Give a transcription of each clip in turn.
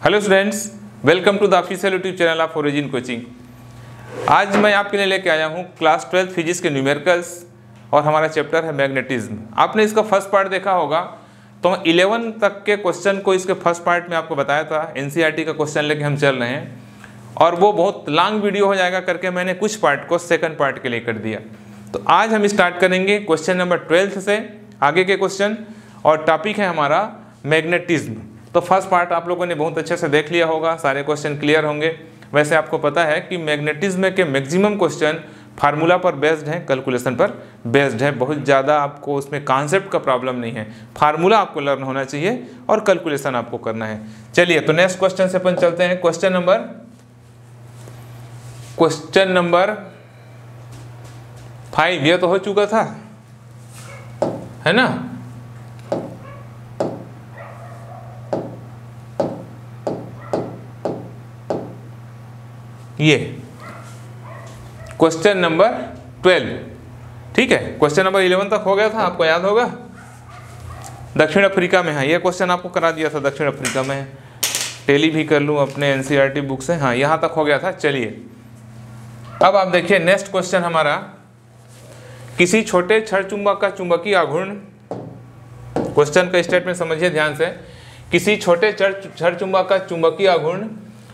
Hello students, welcome to the official YouTube channel of Origin coaching. आज मैं आपके लिए लेके आया हूँ क्लास 12 फिजिक्स के न्यूमेरिकल्स और हमारा चैप्टर है मैग्नेटिज्म। आपने इसका फर्स्ट पार्ट देखा होगा, तो 11 तक के क्वेश्चन को इसके फर्स्ट पार्ट में आपको बताया था। एनसीईआरटी का क्वेश्चन लेके हम चल रहे हैं और वो बहुत लॉन्ग वीडियो हो जाएगा करके मैंने कुछ पार्ट को सेकंड पार्ट के लिए कर दिया। तो आज हम स्टार्ट करेंगे क्वेश्चन नंबर 12 से आगे के क्वेश्चन, और टॉपिक है हमारा मैग्नेटिज्म। तो फर्स्ट पार्ट आप लोगों ने बहुत अच्छे से देख लिया होगा, सारे क्वेश्चन क्लियर होंगे। वैसे आपको पता है कि मैग्नेटिज्म के मैक्सिमम क्वेश्चन फार्मूला पर बेस्ड है, कैलकुलेशन पर बेस्ड है। बहुत ज़्यादा आपको उसमें कॉन्सेप्ट का प्रॉब्लम नहीं है, फार्मूला आपको लर्न होना चाहिए और कैलकुलेशन आपको करना है। चलिए तो नेक्स्ट क्वेश्चन से अपन चलते हैं। क्वेश्चन नंबर 5 ये तो हो चुका था, है ना। ये क्वेश्चन नंबर 12, ठीक है। क्वेश्चन नंबर 11 तक हो गया था, आपको याद होगा। दक्षिण अफ्रीका में है, ये क्वेश्चन आपको करा दिया था। दक्षिण अफ्रीका में टेली भी कर लूँ अपने एनसीईआरटी बुक से। हाँ, यहाँ तक हो गया था। चलिए अब आप देखिए नेक्स्ट क्वेश्चन हमारा, किसी छोटे छड़ चुंबक का चुंबकीय आघूर्ण। क्वेश्चन का स्टेटमेंट समझिए ध्यान से। किसी छोटे छड़ चुंबक का चुंबकीय आघूर्ण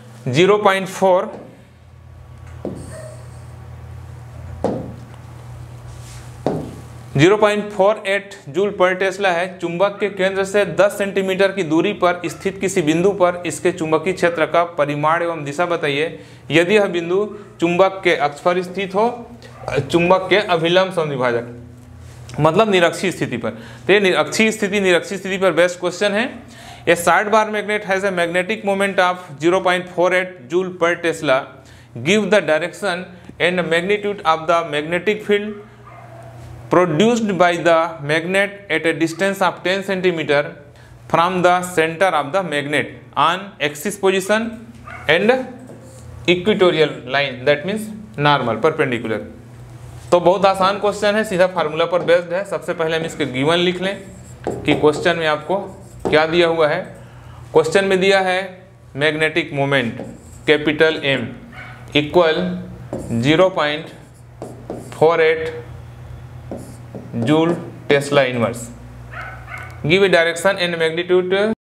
0.48 जूल पर टेस्ला है। चुंबक के केंद्र से 10 सेंटीमीटर की दूरी पर स्थित किसी बिंदु पर इसके चुंबकीय क्षेत्र का परिमाण एवं दिशा बताइए। यदि यह बिंदु चुंबक के अक्ष पर स्थित हो, चुंबक के अभिलंब समद्विभाजक मतलब निरक्षीय स्थिति पर। तो ये अक्षीय स्थिति निरक्षीय स्थिति पर बेस्ट क्वेश्चन है। A 60 bar magnet has a magnetic moment of 0.48 joule per Tesla. Give the direction and magnitude of the magnetic field produced by the magnet at a distance of 10 centimeter from the center of the magnet on axis position and equatorial line, that means normal perpendicular। तो बहुत आसान question है, सीधा formula पर based है। सबसे पहले हम इसके गिवन लिख लें कि क्वेश्चन में आपको क्या दिया हुआ है। क्वेश्चन में दिया है magnetic moment capital M equal 0.48 joule tesla inverse. Give a direction and magnitude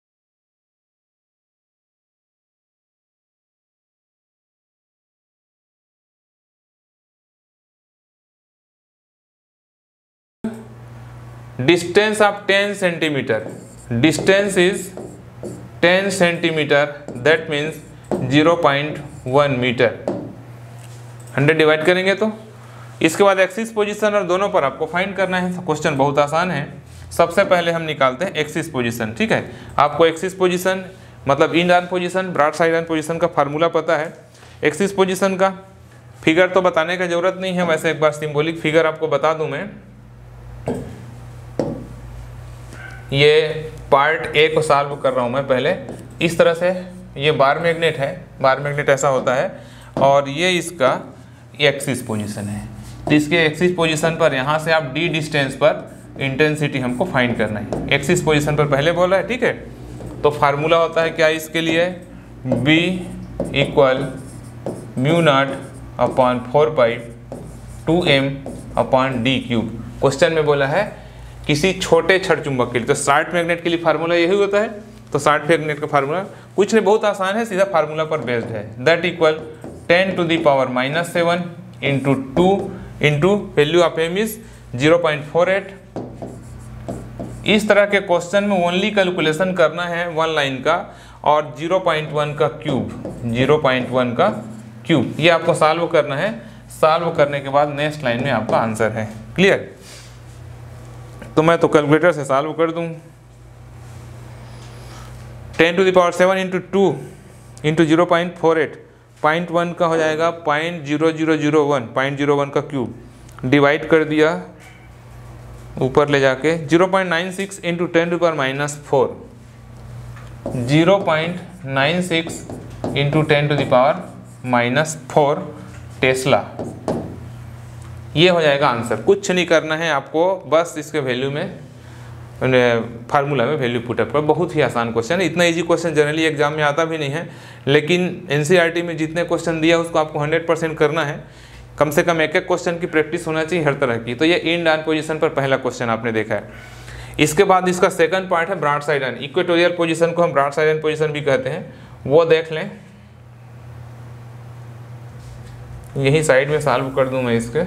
distance of 10 centimeter. Distance is 10 centimeter, that means 0.1 metre. 100 divide करेंगे तो इसके बाद एक्सिस पोजीशन और दोनों पर आपको फाइंड करना है। क्वेश्चन बहुत आसान है। सबसे पहले हम निकालते हैं एक्सिस पोजीशन, ठीक है। आपको एक्सिस पोजीशन मतलब end on position, broad side on position का फार्मूला पता है। एक्सिस पोजीशन का फिगर तो बताने का जरूरत नहीं है, वैसे एक बार सिंबॉलिक फिगर आपको बता दूं मैं। ये पार्ट ए को सॉल्व कर रहा हूँ मैं पहले। इस तरह से ये बार मैग्नेट है, बार मैग्नेट ऐसा होता है, और ये इसका एक्सिस पोजीशन है। तो इसके एक्सिस पोजीशन पर यहाँ से आप डी डिस्टेंस पर इंटेंसिटी हमको फाइंड करना है। एक्सिस पोजीशन पर पहले बोला है, ठीक है। तो फार्मूला होता है क्या इसके लिए, B इक्वल μ0/4π 2m/d³। क्वेश्चन में बोला है किसी छोटे छड़ चुंबक के लिए। तो शार्ट मैग्नेट के लिए फार्मूला यही होता है। तो शार्ट मैग्नेट का फार्मूला कुछ नहीं, बहुत आसान है, सीधा फार्मूला पर बेस्ड है। That equal 10⁻⁻7 into 2 into value of m is 0.48। इस तरह के क्वेश्चन में ओनली कैलकुलेशन करना है 1 लाइन का और 0.1 का क्यूब, 0.1 का क्यूब, ये आपको सॉल्व करना है। सॉल्व करने के बाद नेक्स्ट लाइन में आपका आंसर है। क्लियर। तो मैं तो कैलकुलेटर से सॉल्व कर दूं। 10⁻7 इंटू 2 इंटू 0.48, 0.1 का हो जाएगा 0.0001, 0.01 का क्यूब, डिवाइड कर दिया ऊपर ले जाके 0.96 इंटू 10⁻⁻4, 0.96 इंटू 10⁻⁻4 टेस्ला। ये हो जाएगा आंसर। कुछ नहीं करना है आपको, बस इसके वैल्यू में फार्मूला में वैल्यू पुटअप कर। बहुत ही आसान क्वेश्चन है, इतना इजी क्वेश्चन जनरली एग्जाम में आता भी नहीं है, लेकिन एनसीईआरटी में जितने क्वेश्चन दिया उसको आपको 100% करना है। कम से कम एक एक क्वेश्चन की प्रैक्टिस होना चाहिए हर तरह की। तो ये इंड ऑन पोजीशन पर पहला क्वेश्चन आपने देखा है। इसके बाद इसका सेकंड पार्ट है broad side on. Equatorial position को हम ब्रॉड साइड ऑन पोजीशन भी कहते हैं, वो देख लें। यही साइड में सॉल्व कर दूं मैं इसके।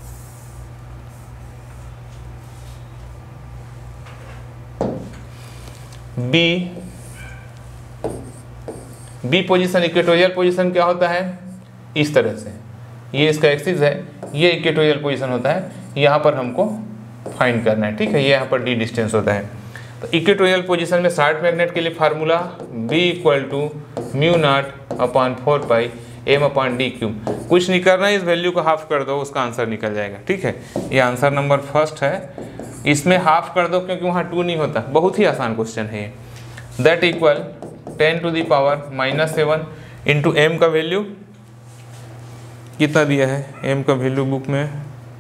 बी पोजीशन, इक्वेटोरियल पोजीशन क्या होता है, इस तरह से, ये इसका एक्सिस है, ये इक्वेटोरियल पोजीशन होता है, यहाँ पर हमको फाइंड करना है, ठीक है। ये यहाँ पर डी डिस्टेंस होता है। तो इक्वेटोरियल पोजीशन में शार्ट मैग्नेट के लिए फार्मूला B = μ0/4π m/d³। कुछ नहीं करना है, इस वैल्यू को हाफ कर दो, उसका आंसर निकल जाएगा, ठीक है। ये आंसर नंबर फर्स्ट है। इसमें हाफ कर दो क्योंकि वहाँ 2 नहीं होता। बहुत ही आसान क्वेश्चन है ये। दैट इक्वल 10⁻⁻7 इंटू m का वैल्यू कितना दिया है, m का वैल्यू बुक में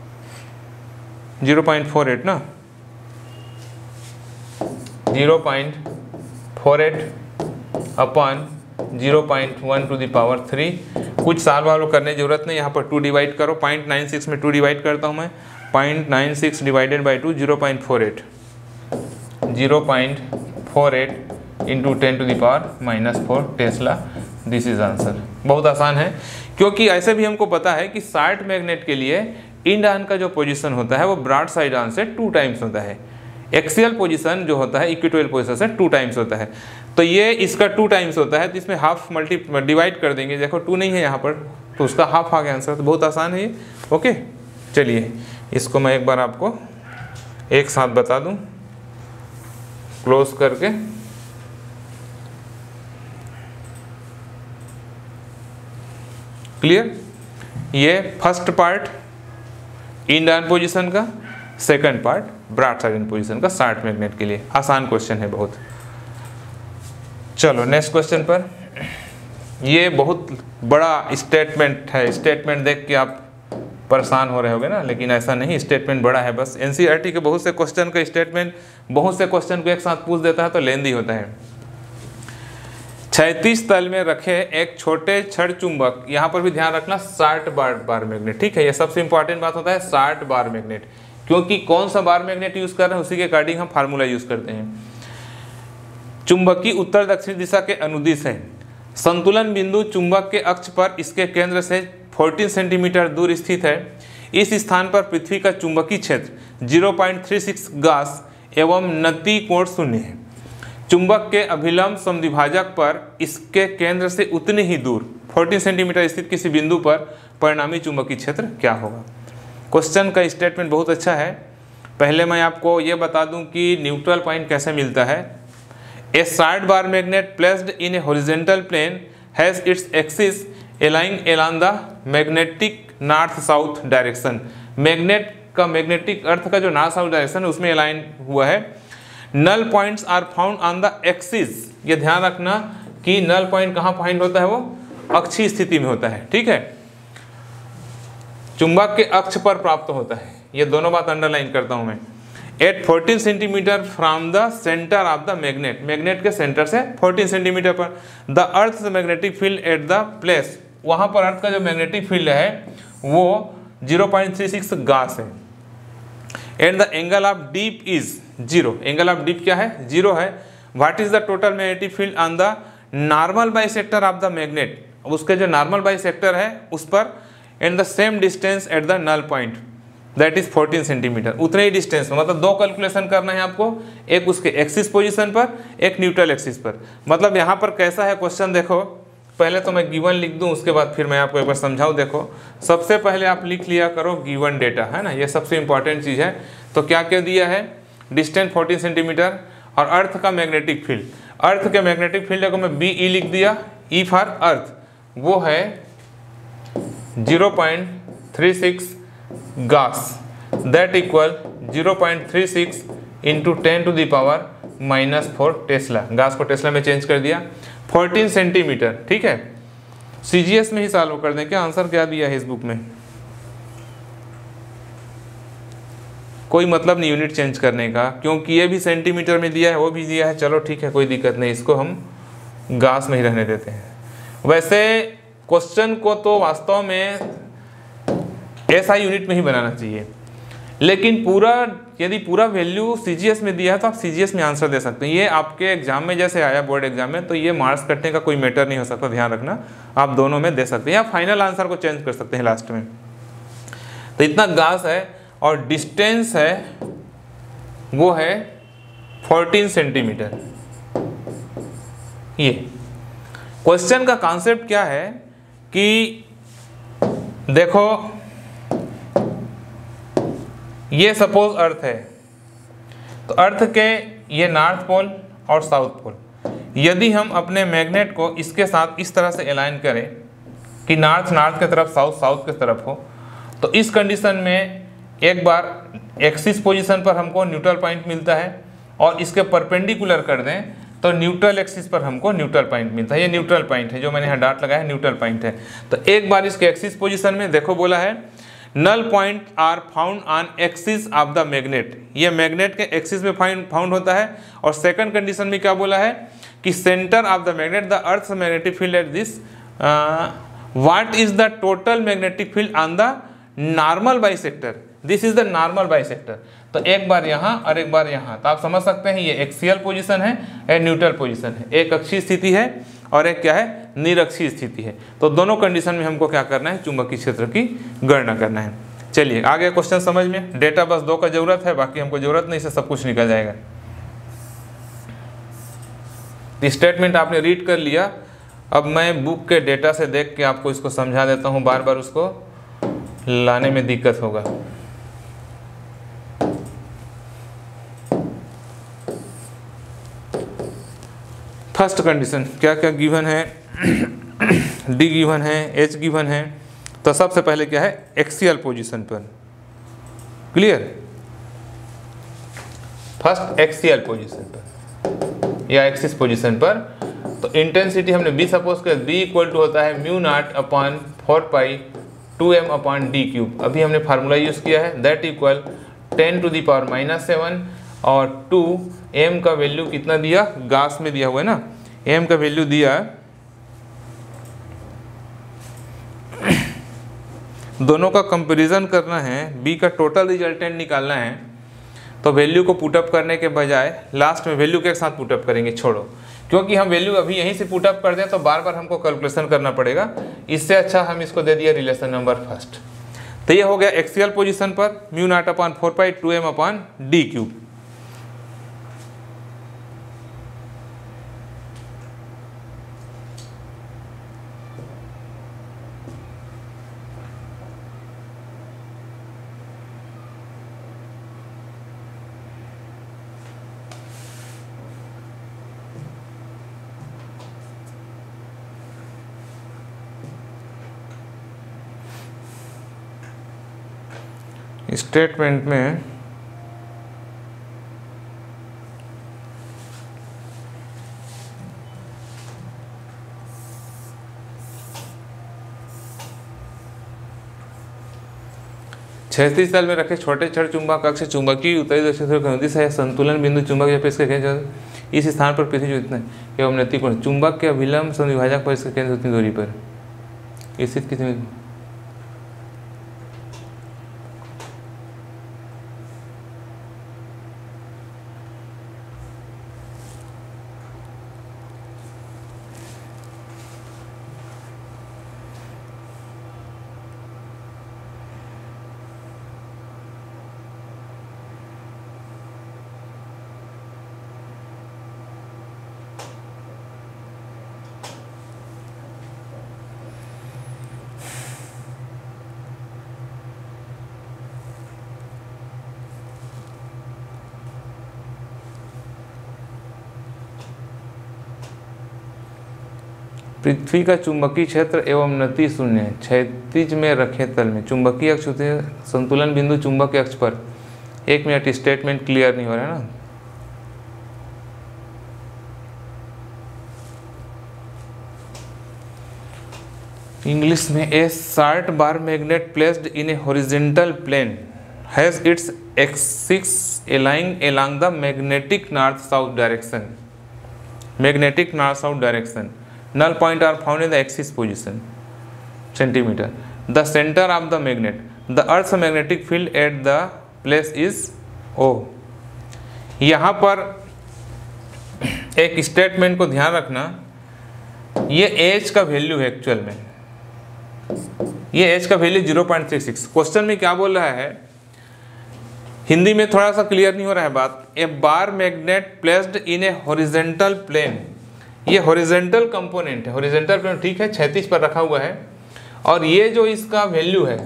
0.48 ना, 0.48/0.1⁻3। कुछ साल वालों करने की जरूरत नहीं, यहाँ पर 2 डिवाइड करो। 0.96 में 2 डिवाइड करता हूँ मैं, 0.96 divided by 2 0.48 into 10⁻⁻4 tesla. This is answer. बहुत आसान है, क्योंकि ऐसे भी हमको पता है कि शार्ट मैग्नेट के लिए इंड ऑन का जो पोजीशन होता है वो ब्रॉड साइड ऑन से 2 टाइम्स होता है। एक्सियल पोजीशन जो होता है इक्वेटोरियल पोजीशन से 2 टाइम्स होता है। तो ये इसका 2 टाइम्स होता है, तो इसमें हाफ डिवाइड कर देंगे। देखो 2 नहीं है यहाँ पर, तो उसका हाफ आ गया आंसर। तो बहुत आसान है ये। ओके, चलिए इसको मैं एक बार आपको एक साथ बता दूं क्लोज करके। क्लियर? ये first part end on position का, second part broad side on position का शार्ट मैग्नेट के लिए। आसान क्वेश्चन है बहुत। चलो नेक्स्ट क्वेश्चन पर। ये बहुत बड़ा स्टेटमेंट है, स्टेटमेंट देख के आप परेशान हो रहे होगे ना, लेकिन ऐसा नहीं, स्टेटमेंट बड़ा है। बस एनसीईआरटी के बहुत से क्वेश्चन का स्टेटमेंट बहुत से क्वेश्चन को एक साथ पूछ देता है तो लेंदी होता है। 36 तल में रखे एक छोटे छड़ चुंबक, यहाँ पर भी ध्यान रखना, 60 बार मैग्नेट, ठीक है। ये सबसे इंपॉर्टेंट बात होता है 60 बार मैग्नेट, क्योंकि कौन सा बार मैग्नेट यूज कर रहे हैं उसी के अकॉर्डिंग हम फार्मूला यूज करते हैं। चुंबकी उत्तर दक्षिण दिशा के अनुदिश है। संतुलन बिंदु चुंबक के अक्ष पर इसके केंद्र से 14 सेंटीमीटर दूर स्थित है। इस स्थान पर पृथ्वी का चुंबकीय क्षेत्र 0.36 गास एवं नति कोण 0 है। चुंबक के अभिलंब समद्विभाजक पर इसके केंद्र से उतने ही दूर 14 सेंटीमीटर स्थित किसी बिंदु पर परिणामी चुंबकीय क्षेत्र क्या होगा। क्वेश्चन का स्टेटमेंट बहुत अच्छा है। पहले मैं आपको ये बता दूं कि न्यूट्रल पॉइंट कैसे मिलता है। A short bar magnet placed in a horizontal plane has its axis aligning along the magnetic north south direction. Magnet का मैग्नेटिक अर्थ का जो नॉर्थ साउथ डायरेक्शन है उसमें अलाइन हुआ है। Null points are found on the axis. ये ध्यान रखना कि नल पॉइंट कहाँ फाइंड होता है, वो अक्षीय स्थिति में होता है, ठीक है। चुंबक के अक्ष पर प्राप्त होता है। ये दोनों बात अंडरलाइन करता हूं मैं। At 14 centimetre from the centre of the magnet, magnet के सेंटर से 14 सेंटीमीटर पर the earth magnetic field at the place, वहां पर अर्थ का जो मैग्नेटिक फील्ड है वो 0.36 गास है। At the angle of dip is 0, angle of dip क्या है, 0 है। What is the total magnetic field on the normal bisector of the magnet, उसके जो नॉर्मल बाइसेक्टर है उस पर and the same distance at the null point that is 14 centimetre. उतने ही डिस्टेंस में, मतलब 2 कैलकुलेशन करना है आपको, एक उसके एक्सिस पोजीशन पर, एक न्यूट्रल एक्सिस पर। मतलब यहाँ पर कैसा है क्वेश्चन, देखो पहले तो मैं गिवन लिख दूं, उसके बाद फिर मैं आपको एक बार समझाऊं। देखो सबसे पहले आप लिख लिया करो गिवन डेटा, है ना, ये सबसे इंपॉर्टेंट चीज़ है। तो क्या क्या दिया है, डिस्टेंस 14 सेंटीमीटर और अर्थ का मैग्नेटिक फील्ड। अर्थ के मैग्नेटिक फील्ड को मैं BE लिख दिया, E फॉर अर्थ, वो है 0.36 गास, दैट इक्वल 0.36 इंटू 10⁻⁻4 टेस्ला। गास को टेस्ला में चेंज कर दिया। 14 सेंटीमीटर, ठीक है। CGS में ही सॉल्व कर दें क्या, आंसर क्या दिया है इस बुक में। कोई मतलब नहीं यूनिट चेंज करने का, क्योंकि ये भी सेंटीमीटर में दिया है, वो भी दिया है, चलो ठीक है कोई दिक्कत नहीं, इसको हम गास में ही रहने देते हैं। वैसे क्वेश्चन को तो वास्तव में एसआई यूनिट में ही बनाना चाहिए, लेकिन यदि पूरा वैल्यू सीजीएस में दिया है तो आप सीजीएस में आंसर दे सकते हैं। ये आपके एग्जाम में जैसे आया बोर्ड एग्जाम में, तो ये मार्क्स कटने का कोई मैटर नहीं हो सकता, ध्यान रखना। आप दोनों में दे सकते हैं या फाइनल आंसर को चेंज कर सकते हैं लास्ट में। तो इतना गास है और डिस्टेंस है वो है 14 सेंटीमीटर। ये क्वेश्चन का कॉन्सेप्ट क्या है कि देखो ये सपोज अर्थ है, तो अर्थ के ये नॉर्थ पोल और साउथ पोल, यदि हम अपने मैग्नेट को इसके साथ इस तरह से अलाइन करें कि नॉर्थ नॉर्थ की तरफ, साउथ साउथ की तरफ हो, तो इस कंडीशन में एक बार एक्सिस पोजीशन पर हमको न्यूट्रल पॉइंट मिलता है और इसके परपेंडिकुलर कर दें तो न्यूट्रल एक्सिस पर हमको न्यूट्रल पॉइंट मिलता है। ये न्यूट्रल पॉइंट है जो मैंने यहाँ डॉट लगाया है, न्यूट्रल पॉइंट है। तो एक बार इसके एक्सिस पोजीशन में देखो बोला है null point are found on axis of the magnet, ये मैग्नेट के एक्सिस में फाउंड होता है। और सेकंड कंडीशन में क्या बोला है कि centre of the magnet the earth magnetic field at this, what is the total magnetic field on the normal bisector, this is the normal bisector. तो एक बार यहाँ और एक बार यहाँ, तो आप समझ सकते हैं ये एक्सियल पोजीशन है या न्यूट्रल पोजीशन है, एक अक्षीय स्थिति है और एक क्या है निरक्षीय स्थिति है। तो दोनों कंडीशन में हमको क्या करना है, चुंबकीय क्षेत्र की गणना करना है। चलिए आगे क्वेश्चन समझ में। डेटा बस 2 का जरूरत है, बाकी हमको जरूरत नहीं, इससे सब कुछ निकल जाएगा। स्टेटमेंट आपने रीड कर लिया, अब मैं बुक के डेटा से देख के आपको इसको समझा देता हूँ, बार बार उसको लाने में दिक्कत होगा। फर्स्ट कंडीशन क्या क्या गिवन है, डी गिवन है, एच गिवन है। तो सबसे पहले क्या है, एक्सियल पोजीशन पर, क्लियर, फर्स्ट एक्सियल पोजीशन पर या एक्सिस पोजीशन पर। तो इंटेंसिटी हमने बी सपोज कर, बी इक्वल टू होता है mu naught upon 4 pi 2m upon D cube. अभी हमने फार्मूला यूज़ किया है, that equal 10 to the power -7 और 2m का वैल्यू कितना दिया, गास में दिया हुआ है ना, m का वैल्यू दिया, दोनों का कंपैरिजन करना है, b का टोटल रिजल्टेंट निकालना है। तो वैल्यू को पुटअप करने के बजाय लास्ट में वैल्यू के साथ पुटअप करेंगे, छोड़ो, क्योंकि हम वैल्यू अभी यहीं से पुटअप कर दें तो बार बार हमको कैलकुलेशन करना पड़ेगा। इससे अच्छा हम इसको दे दिया रिलेशन नंबर फर्स्ट। तो ये हो गया एक्सियल पोजीशन पर mu naught upon 4 pi 2m upon D cube. Statement में क्षैतिज तल में रखे छोटे छड़ चुंबक अक्ष चुंबकीय उत्तरी दक्षिण से संतुलन बिंदु चुंबक इसके केंद्र इस स्थान पर पृथ्वी जो इतना एवं नतिकोण चुंबक के अभिलंब संविभाजक पर इसके केंद्र उतनी दूरी पर स्थित किसी में पृथ्वी का चुंबकीय क्षेत्र एवं नति शून्य है। क्षैतिज में रखे तल में चुंबकीय अक्ष संतुलन बिंदु चुंबक के अक्ष पर। 1 मिनट, स्टेटमेंट क्लियर नहीं हो रहा है ना। इंग्लिश में a short bar magnet placed in a horizontal plane has its axis lying along the magnetic north south direction. Magnetic north south direction. Null point are found in the axis position. Centimeter. The center of the magnet. The Earth's magnetic field at the place is O. यहाँ पर एक statement को ध्यान रखना, ये H का value है actual में, ये H का वैल्यू 0.36। क्वेश्चन में क्या बोल रहा है, हिंदी में थोड़ा सा क्लियर नहीं हो रहा है बात। A bar magnet placed in a horizontal plane, ये हॉरिजेंटल कंपोनेंट है, हॉरिजेंटल प्लेन ठीक है, क्षैतिज पर रखा हुआ है, और ये जो इसका वैल्यू है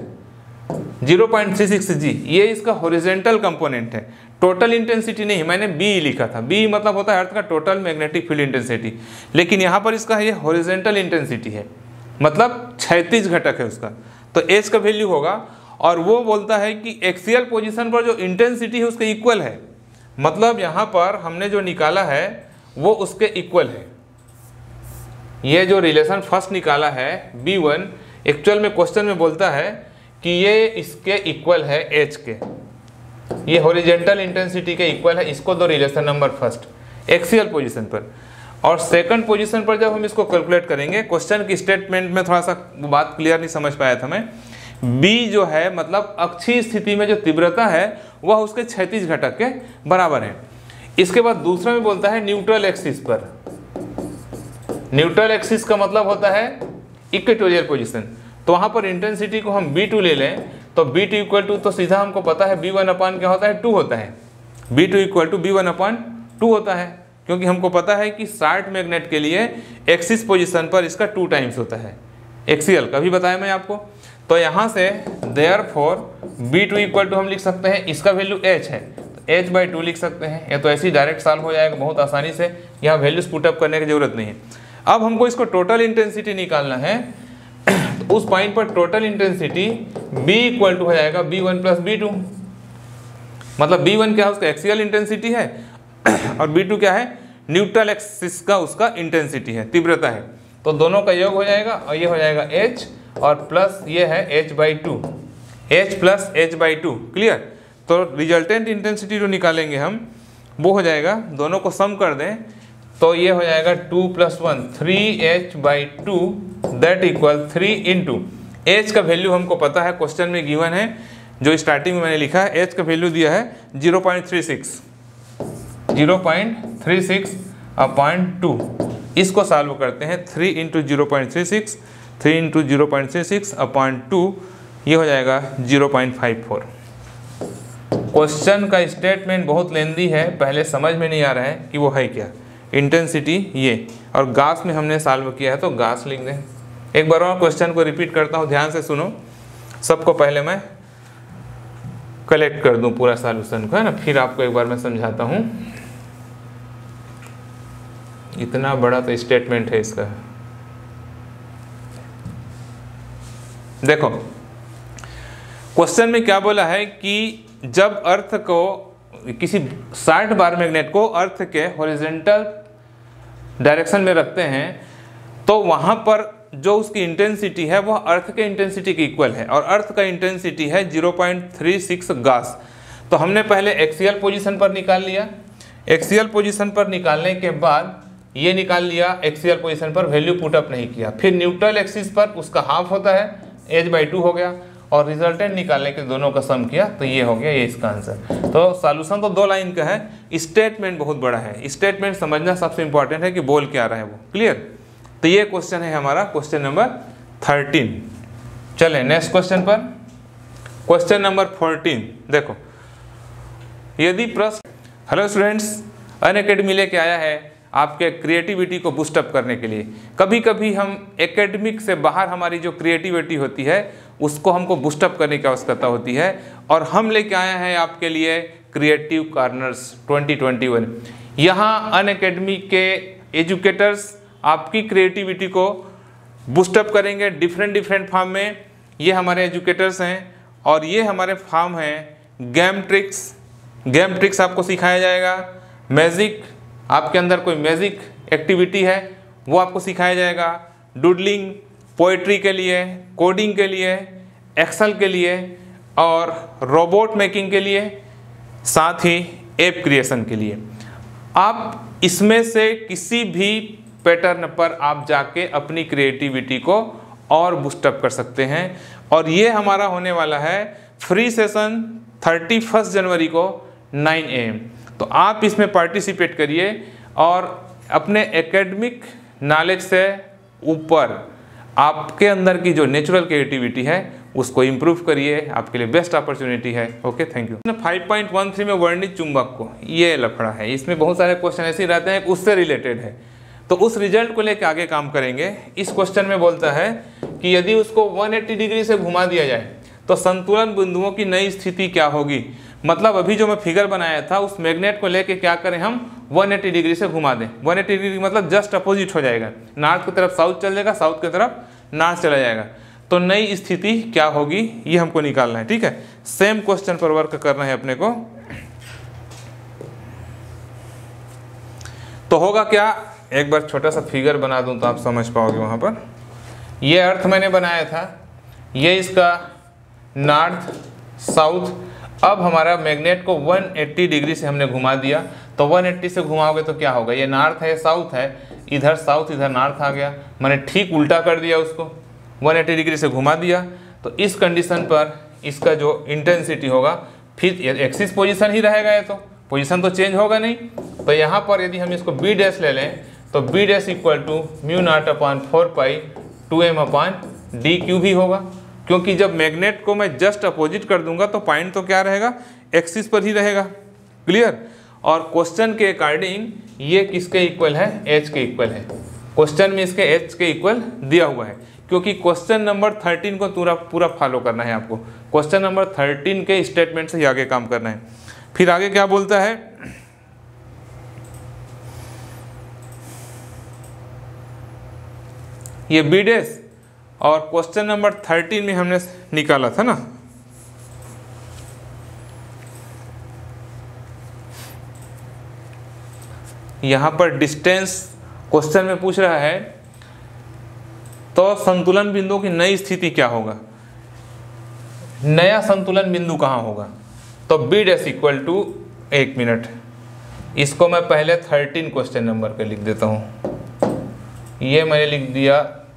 0.36 G, ये इसका हॉरिजेंटल कंपोनेंट है, टोटल इंटेंसिटी नहीं, मैंने बी लिखा था, बी मतलब होता है अर्थ का टोटल मैग्नेटिक फील्ड इंटेंसिटी, लेकिन यहाँ पर इसका ये हॉरिजेंटल इंटेंसिटी है, मतलब क्षैतिज घटक है उसका, तो एच का वैल्यू होगा। और वो बोलता है कि एक्सियल पोजीशन पर जो इंटेंसिटी है उसके इक्वल है, मतलब यहाँ पर हमने जो निकाला है वो उसके इक्वल है। ये जो रिलेशन फर्स्ट निकाला है B1, एक्चुअल में क्वेश्चन में बोलता है कि ये इसके इक्वल है H के, ये हॉरिजेंटल इंटेंसिटी के इक्वल है। इसको दो relation number first axial position पर, और सेकंड पोजीशन पर जब हम इसको कैलकुलेट करेंगे, क्वेश्चन की स्टेटमेंट में थोड़ा सा बात क्लियर नहीं समझ पाया था मैं। B जो है मतलब अक्षीय स्थिति में जो तीव्रता है वह उसके क्षैतिज घटक के बराबर है। इसके बाद दूसरा में बोलता है न्यूट्रल एक्सिस पर, न्यूट्रल एक्सिस का मतलब होता है इक्वेटोरियल पोजीशन, तो वहाँ पर इंटेंसिटी को हम B2 ले लें तो B2 इक्वल टू, तो सीधा हमको पता है B1 अपान क्या होता है 2 होता है, B2 इक्वल टू B1 अपान 2 होता है, क्योंकि हमको पता है कि शार्ट मैग्नेट के लिए एक्सिस पोजीशन पर इसका 2 टाइम्स होता है, एक्सियल का भी बताया मैं आपको। तो यहाँ से देयरफॉर B2 इक्वल टू हम लिख सकते हैं, इसका वैल्यू H है तो H/2 लिख सकते हैं, या तो ऐसे ही डायरेक्ट सॉल्व हो जाएगा बहुत आसानी से, यहाँ वैल्यूज पुटअप करने की जरूरत नहीं है। अब हमको इसको टोटल इंटेंसिटी निकालना है, तो उस पॉइंट पर total intensity B equal to हो जाएगा B1 प्लस B2, मतलब B1 क्या है उसका एक्सियल इंटेंसिटी है और B2 क्या है न्यूट्रल एक्सिस का उसका इंटेंसिटी है, तीव्रता है, तो दोनों का योग हो जाएगा और ये हो जाएगा H और प्लस ये है H/2, H plus H/2, clear. तो रिजल्टेंट इंटेंसिटी जो निकालेंगे हम वो हो जाएगा, दोनों को सम कर दें तो ये हो जाएगा 2 + 1 3H/2 that equal 3 into H का वैल्यू हमको पता है, क्वेश्चन में गिवन है, जो स्टार्टिंग में मैंने लिखा है, H का वैल्यू दिया है 0.36 अपॉइंट 2, इसको सॉल्व करते हैं 3 इंटू 0.36 3 इंटू 0.36 अपॉइंट 2, ये हो जाएगा 0.54। क्वेश्चन का स्टेटमेंट बहुत लेंदी है, पहले समझ में नहीं आ रहा है कि वो है क्या, इंटेंसिटी ये, और गास में हमने सॉल्व किया है तो गास लिख दें। एक बार और क्वेश्चन को रिपीट करता हूँ, ध्यान से सुनो, सबको पहले मैं कलेक्ट कर दूं पूरा सॉल्यूशन को, है ना, फिर आपको एक बार मैं समझाता हूँ। इतना बड़ा तो स्टेटमेंट है इसका, देखो क्वेश्चन में क्या बोला है कि जब अर्थ को किसी शार्ट बार मैग्नेट को अर्थ के हॉरिजॉन्टल डायरेक्शन में रखते हैं तो वहां पर जो उसकी इंटेंसिटी है वह अर्थ के इंटेंसिटी के इक्वल है, और अर्थ का इंटेंसिटी है 0.36 गास। तो हमने पहले एक्सियल पोजीशन पर निकाल लिया, एक्सियल पोजीशन पर निकालने के बाद ये निकाल लिया, एक्सियल पोजीशन पर वैल्यू पुटअप नहीं किया, फिर न्यूट्रल एक्सिस पर उसका हाफ होता है H/2 हो गया, और रिजल्टेंट निकालने के दोनों का सम किया तो ये हो गया, ये इसका आंसर। तो सॉल्यूशन तो 2 लाइन का है, स्टेटमेंट बहुत बड़ा है, स्टेटमेंट समझना सबसे इंपॉर्टेंट है कि बोल क्या रहा है वो, क्लियर। तो ये क्वेश्चन है हमारा क्वेश्चन नंबर 13। चलें नेक्स्ट क्वेश्चन पर, क्वेश्चन नंबर 14। देखो, यदि प्रश्न, हेलो स्टूडेंट्स, अनअकैडमी लेके आया है आपके क्रिएटिविटी को बूस्टअप करने के लिए। कभी कभी हम एकेडमिक से बाहर हमारी जो क्रिएटिविटी होती है उसको हमको बूस्टअप करने की आवश्यकता होती है, और हम लेके आए हैं आपके लिए क्रिएटिव कॉर्नर्स 2021। यहाँ अनअकैडमी के एजुकेटर्स आपकी क्रिएटिविटी को बूस्टअप करेंगे डिफरेंट फॉर्म में। ये हमारे एजुकेटर्स हैं, और ये हमारे फॉर्म हैं गेम ट्रिक्स आपको सिखाया जाएगा, मैजिक, आपके अंदर कोई मैजिक एक्टिविटी है वो आपको सिखाया जाएगा, डूडलिंग, पोइट्री के लिए, कोडिंग के लिए, एक्सेल के लिए, और रोबोट मेकिंग के लिए, साथ ही ऐप क्रिएशन के लिए। आप इसमें से किसी भी पैटर्न पर आप जाके अपनी क्रिएटिविटी को और बूस्टअप कर सकते हैं। और ये हमारा होने वाला है फ्री सेशन 31 जनवरी को 9 AM। तो आप इसमें पार्टिसिपेट करिए और अपने एकेडमिक नॉलेज से ऊपर आपके अंदर की जो नेचुरल क्रिएटिविटी है उसको इम्प्रूव करिए। आपके लिए बेस्ट अपॉर्चुनिटी है। Okay, thank you. 5.13 में वर्णित चुंबक को, ये लफड़ा है, इसमें बहुत सारे क्वेश्चन ऐसे रहते हैं उससे रिलेटेड है, तो उस रिजल्ट को लेकर आगे काम करेंगे। इस क्वेश्चन में बोलता है कि यदि उसको 180 डिग्री से घुमा दिया जाए तो संतुलन बिंदुओं की नई स्थिति क्या होगी। मतलब अभी जो मैं फिगर बनाया था उस मैग्नेट को लेके क्या करें हम, 180 डिग्री से घुमा दें। 180 डिग्री मतलब जस्ट अपोजिट हो जाएगा, नॉर्थ की तरफ साउथ चल जाएगा, साउथ की तरफ नॉर्थ चला जाएगा, तो नई स्थिति क्या होगी ये हमको निकालना है। ठीक है, सेम क्वेश्चन पर वर्क करना है अपने को। तो होगा क्या, एक बार छोटा सा फिगर बना दूं तो आप समझ पाओगे। वहां पर ये अर्थ मैंने बनाया था, ये इसका नॉर्थ साउथ। अब हमारा मैग्नेट को 180 डिग्री से हमने घुमा दिया, तो 180 से घुमाओगे तो क्या होगा, ये नॉर्थ है साउथ है, इधर साउथ इधर नॉर्थ आ गया, मैंने ठीक उल्टा कर दिया उसको, 180 डिग्री से घुमा दिया। तो इस कंडीशन पर इसका जो इंटेंसिटी होगा, फिर एक्सिस पोजीशन ही रहेगा, ये तो पोजीशन तो चेंज होगा नहीं। तो यहाँ पर यदि हम इसको बी डैश ले लें तो B dash equal to mu naught upon 4 pi 2m upon D cube भी होगा, क्योंकि जब मैग्नेट को मैं जस्ट अपोजिट कर दूंगा तो पॉइंट तो क्या रहेगा, एक्सिस पर ही रहेगा। क्लियर। और क्वेश्चन के अकॉर्डिंग ये किसके इक्वल है, एच के इक्वल है। क्वेश्चन में इसके एच के इक्वल दिया हुआ है, क्योंकि क्वेश्चन नंबर 13 को पूरा फॉलो करना है आपको। क्वेश्चन नंबर 13 के स्टेटमेंट से ही आगे काम करना है। फिर आगे क्या बोलता है, ये बी डैश और क्वेश्चन नंबर 13 में हमने निकाला था ना, यहां पर डिस्टेंस क्वेश्चन में पूछ रहा है, तो संतुलन बिंदु की नई स्थिति क्या होगा, नया संतुलन बिंदु कहां होगा। तो बी डैश इक्वल टू, एक मिनट, इसको मैं पहले 13 क्वेश्चन नंबर पे लिख देता हूं। ये मैंने लिख दिया,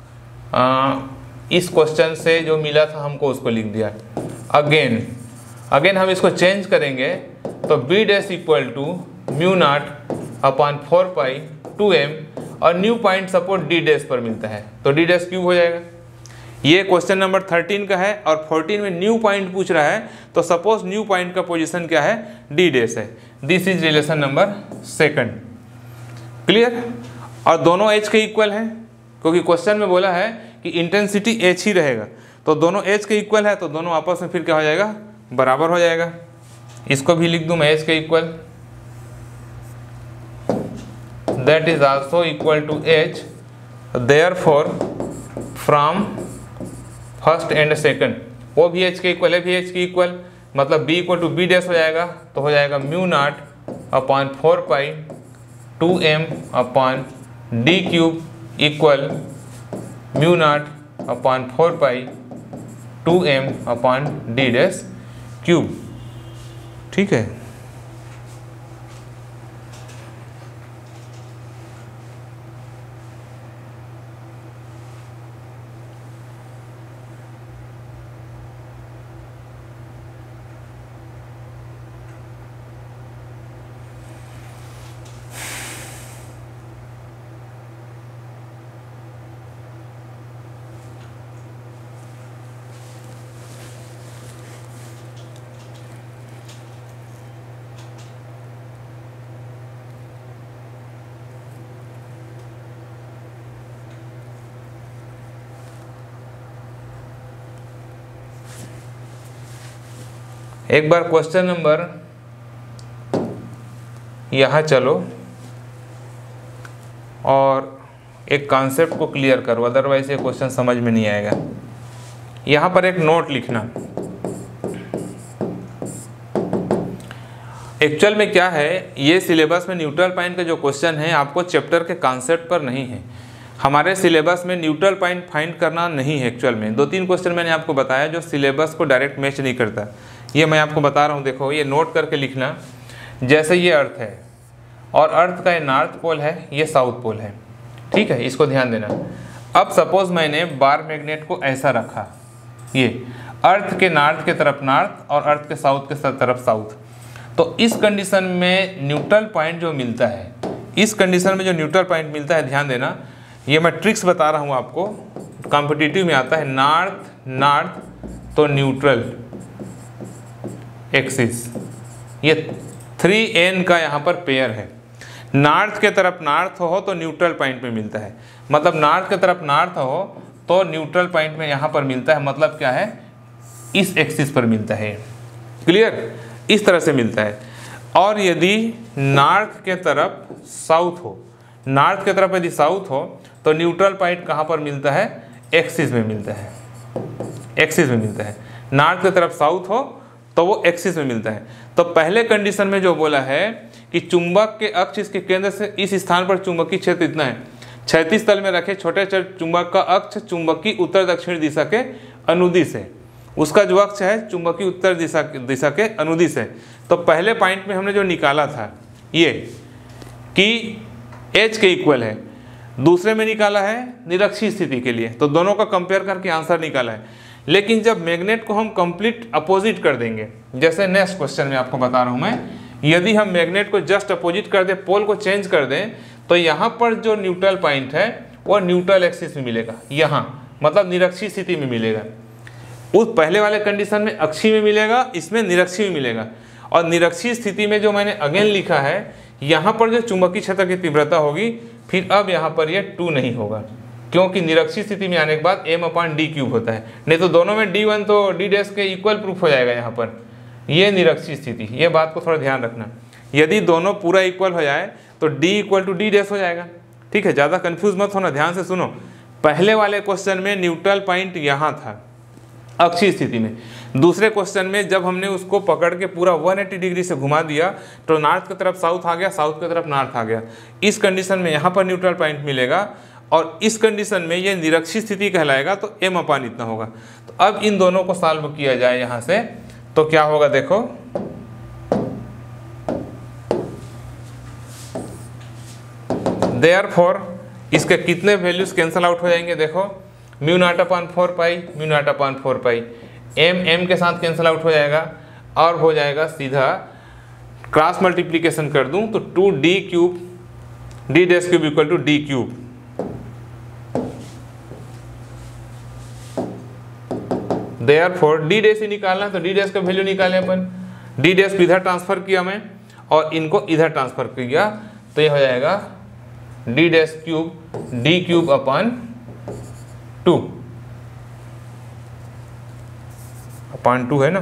इस क्वेश्चन से जो मिला था हमको उसको लिख दिया। अगेन हम इसको चेंज करेंगे, तो B dash equal to mu naught upon 4 pi 2m, और new point support D dash पर मिलता है तो डी डैश क्यूब हो जाएगा। ये क्वेश्चन नंबर 13 का है और 14 में न्यू पॉइंट पूछ रहा है, तो सपोज न्यू पॉइंट का पोजीशन क्या है, डी डैश है। This is relation number 2। Clear. और दोनों एच के इक्वल हैं, क्योंकि क्वेश्चन में बोला है कि इंटेंसिटी एच ही रहेगा, तो दोनों एच के इक्वल है, तो दोनों आपस में फिर क्या हो जाएगा, बराबर हो जाएगा। इसको भी लिख दूं मैं एच के equal, that is also equal to h, therefore from first and second, वो भी h के इक्वल है, भी h के इक्वल, मतलब b equal to B dash हो जाएगा, तो हो जाएगा mu naught upon 4 pi 2m upon D cube equal mu naught upon 4 pi 2m upon D dash cube. ठीक है। एक बार क्वेश्चन नंबर यहाँ चलो और एक कॉन्सेप्ट को क्लियर करो, अदरवाइज ये क्वेश्चन समझ में नहीं आएगा। यहाँ पर एक नोट लिखना। एक्चुअल में क्या है, ये सिलेबस में न्यूट्रल पॉइंट के जो क्वेश्चन है आपको चैप्टर के कॉन्सेप्ट पर नहीं है, हमारे सिलेबस में न्यूट्रल पॉइंट फाइंड करना नहीं है एक्चुअल में। 2-3 क्वेश्चन मैंने आपको बताया जो सिलेबस को डायरेक्ट मैच नहीं करता, ये मैं आपको बता रहा हूँ। देखो ये नोट करके लिखना, जैसे ये अर्थ है और अर्थ का ये नॉर्थ पोल है, ये साउथ पोल है, ठीक है, इसको ध्यान देना। अब सपोज मैंने बार मैग्नेट को ऐसा रखा, ये अर्थ के नॉर्थ के तरफ नॉर्थ और अर्थ के साउथ के तरफ साउथ, तो इस कंडीशन में न्यूट्रल पॉइंट जो मिलता है, इस कंडीशन में जो न्यूट्रल पॉइंट मिलता है, ध्यान देना, ये मैं ट्रिक्स बता रहा हूँ आपको, कॉम्पिटिटिव में आता है। नॉर्थ नॉर्थ तो न्यूट्रल एक्सिस, ये 3n का यहाँ पर पेयर है। नॉर्थ के तरफ नॉर्थ हो तो न्यूट्रल पॉइंट में मिलता है, मतलब नॉर्थ के तरफ नॉर्थ हो तो न्यूट्रल पॉइंट में यहाँ पर मिलता है, मतलब क्या है, इस एक्सिस पर मिलता है। क्लियर, इस तरह से मिलता है। और यदि नॉर्थ के तरफ साउथ हो, नॉर्थ के तरफ यदि साउथ हो तो न्यूट्रल पॉइंट कहाँ पर मिलता है, एक्सिस में मिलता है, एक्सिस में मिलता है। नॉर्थ की तरफ साउथ हो तो वो एक्सिस में मिलता है। तो पहले कंडीशन में जो बोला है कि चुंबक के अक्ष इसके केंद्र से इस स्थान पर चुंबकीय क्षेत्र इतना है, क्षैतिज तल में रखे छोटे चुंबक का अक्ष चुंबकीय उत्तर दक्षिण दिशा के अनुदिश है, उसका जो अक्ष है चुंबकीय उत्तर दिशा के अनुदिश है। तो पहले पॉइंट में हमने जो निकाला था ये कि H के इक्वल है, दूसरे में निकाला है निरक्षीय स्थिति के लिए, तो दोनों का कंपेयर करके आंसर निकाला है। लेकिन जब मैग्नेट को हम कंप्लीट अपोजिट कर देंगे, जैसे नेक्स्ट क्वेश्चन में आपको बता रहा हूं मैं, यदि हम मैग्नेट को जस्ट अपोजिट कर दें, पोल को चेंज कर दें, तो यहाँ पर जो न्यूट्रल पॉइंट है वो न्यूट्रल एक्सिस में मिलेगा, यहाँ मतलब निरक्षीय स्थिति में मिलेगा। उस पहले वाले कंडीशन में अक्षीय में मिलेगा, इसमें निरक्षीय में मिलेगा। और निरक्षीय स्थिति में जो मैंने अगेन लिखा है, यहाँ पर जो चुंबकीय क्षेत्र की तीव्रता होगी, फिर अब यहाँ पर ये 2 नहीं होगा, क्योंकि निरक्षीय स्थिति में आने के बाद m/d³ होता है, नहीं तो दोनों में d1 तो d' के इक्वल प्रूफ हो जाएगा। यहाँ पर ये निरक्षीय स्थिति, ये बात को थोड़ा ध्यान रखना। यदि दोनों पूरा इक्वल हो जाए तो d = d' हो जाएगा, ठीक है। ज़्यादा कंफ्यूज मत होना, ध्यान से सुनो। पहले वाले क्वेश्चन में न्यूट्रल पॉइंट यहाँ था अक्षीय स्थिति में, दूसरे क्वेश्चन में जब हमने उसको पकड़ के पूरा 180 डिग्री से घुमा दिया तो नॉर्थ की तरफ साउथ आ गया, साउथ की तरफ नॉर्थ आ गया। इस कंडीशन में यहाँ पर न्यूट्रल पॉइंट मिलेगा और इस कंडीशन में ये निरक्षीय स्थिति कहलाएगा, तो m/ इतना होगा। तो अब इन दोनों को सॉल्व किया जाए यहाँ से, तो क्या होगा देखो, देयरफॉर इसके कितने वैल्यूज कैंसल आउट हो जाएंगे, देखो μ0/4 पाई, μ0/4 पाई, m के साथ कैंसल आउट हो जाएगा और हो जाएगा सीधा क्रॉस मल्टीप्लिकेशन कर दूं तो 2d³ d' equal to d³। Therefore d' ही निकालना, तो d' का वैल्यू निकाले अपन, d' इधर ट्रांसफर किया मैं और इनको इधर ट्रांसफर किया, तो ये हो जाएगा d'³ d³/2 (2) है ना,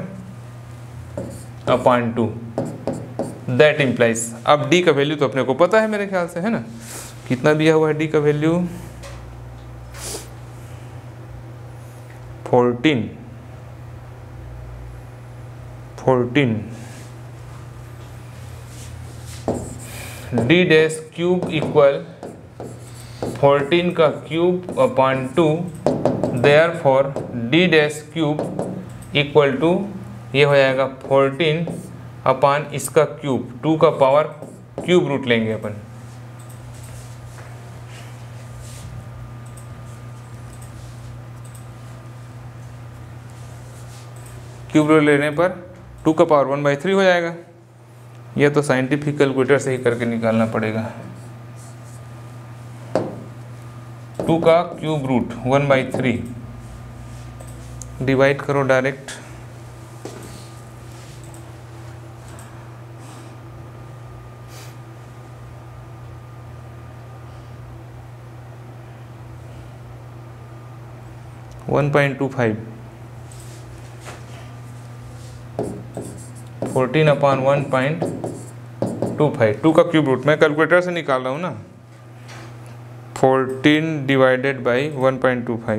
(2) दैट इम्प्लाइज। अब d का वैल्यू तो अपने को पता है मेरे ख्याल से, है ना, कितना दिया हुआ है d का वैल्यू, 14 d'³ इक्वल 14 का क्यूब/2, देयरफॉर d'³ इक्वल टू ये हो जाएगा 14 इसका क्यूब, 2 का पावर क्यूब रूट लेंगे अपन, क्यूब रूट लेने पर 2 का पावर 1/3 हो जाएगा। यह तो साइंटिफिक कैलकुलेटर से ही करके निकालना पड़ेगा। 2 का क्यूब रूट 1/3 डिवाइड करो डायरेक्ट, (1.25) 14/1.25, 2 का क्यूब रूट मैं कैलकुलेटर से निकाल रहा हूँ ना, 14 डिवाइडेड बाई 1.25,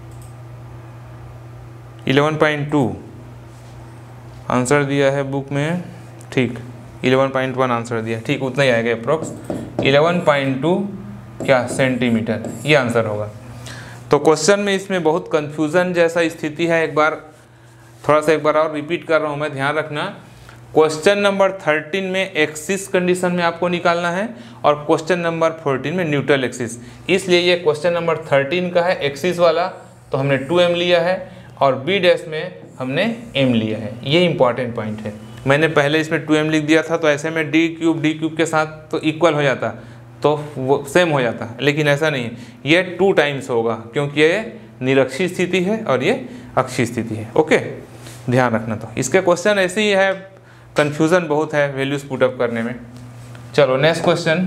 11.2 आंसर दिया है बुक में, ठीक, 11.1 आंसर दिया, ठीक, उतना ही आएगा अप्रोक्स। 11.2 क्या सेंटीमीटर, ये आंसर होगा। तो क्वेश्चन में इसमें बहुत कंफ्यूजन जैसा स्थिति है, एक बार और रिपीट कर रहा हूँ मैं, ध्यान रखना। क्वेश्चन नंबर 13 में एक्सिस कंडीशन में आपको निकालना है और क्वेश्चन नंबर 14 में न्यूट्रल एक्सिस। इसलिए ये क्वेश्चन नंबर 13 का है एक्सिस वाला, तो हमने 2m लिया है और बी डैश में हमने m लिया है। ये इंपॉर्टेंट पॉइंट है। मैंने पहले इसमें 2m लिख दिया था, तो ऐसे में d क्यूब के साथ तो इक्वल हो जाता, तो वो सेम हो जाता, लेकिन ऐसा नहीं, ये 2 टाइम्स होगा क्योंकि ये निरक्षीय स्थिति है और ये अक्षीय स्थिति है। ओके, ध्यान रखना। तो इसके क्वेश्चन ऐसे ही है, कंफ्यूजन बहुत है वैल्यूज पुटअप करने में। चलो नेक्स्ट क्वेश्चन।